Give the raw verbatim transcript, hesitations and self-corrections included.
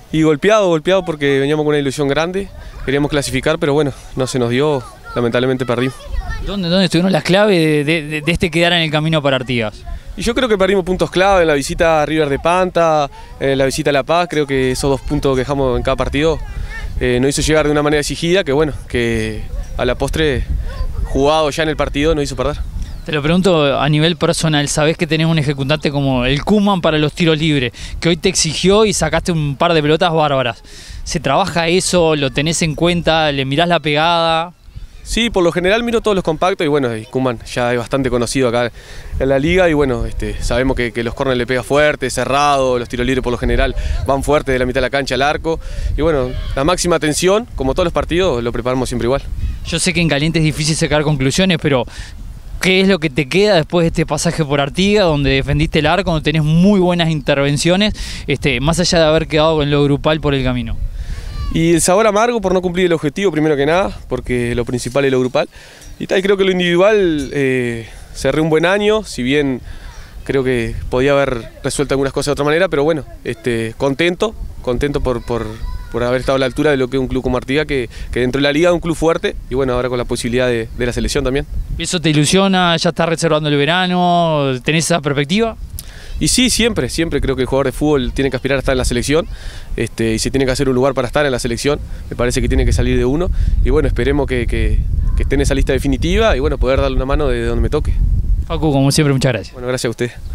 Y golpeado, golpeado porque veníamos con una ilusión grande, queríamos clasificar, pero bueno, no se nos dio, lamentablemente perdimos. ¿Dónde, dónde estuvieron las claves de, de, de este quedar en el camino para Artigas? Y yo creo que perdimos puntos clave en la visita a River de Panta, en la visita a La Paz, creo que esos dos puntos que dejamos en cada partido eh, nos hizo llegar de una manera exigida, que bueno, que a la postre, jugado ya en el partido, nos hizo perder. Te lo pregunto a nivel personal, sabés que tenés un ejecutante como el Koeman para los tiros libres, que hoy te exigió y sacaste un par de pelotas bárbaras. ¿Se trabaja eso? ¿Lo tenés en cuenta? ¿Le mirás la pegada? Sí, por lo general miro todos los compactos y bueno, y Koeman ya es bastante conocido acá en la liga y bueno, este, sabemos que, que los córneres le pega fuerte, cerrado, los tiros libres por lo general van fuerte de la mitad de la cancha al arco y bueno, la máxima atención, como todos los partidos, lo preparamos siempre igual. Yo sé que en caliente es difícil sacar conclusiones, pero ¿qué es lo que te queda después de este pasaje por Artigas, donde defendiste el arco, donde tenés muy buenas intervenciones, este, más allá de haber quedado en lo grupal por el camino? Y el sabor amargo por no cumplir el objetivo, primero que nada, porque lo principal es lo grupal. Y tal, creo que lo individual eh, cerré un buen año, si bien creo que podía haber resuelto algunas cosas de otra manera, pero bueno, este, contento, contento por, por, por haber estado a la altura de lo que es un club como Artigas, que, que dentro de la liga es un club fuerte y bueno, ahora con la posibilidad de, de la selección también. ¿Eso te ilusiona? ¿Ya estás reservando el verano? ¿Tenés esa perspectiva? Y sí, siempre, siempre creo que el jugador de fútbol tiene que aspirar a estar en la selección este, y se tiene que hacer un lugar para estar en la selección, me parece que tiene que salir de uno y bueno, esperemos que, que, que esté en esa lista definitiva y bueno, poder darle una mano de donde me toque. Facu, como siempre, muchas gracias. Bueno, gracias a usted.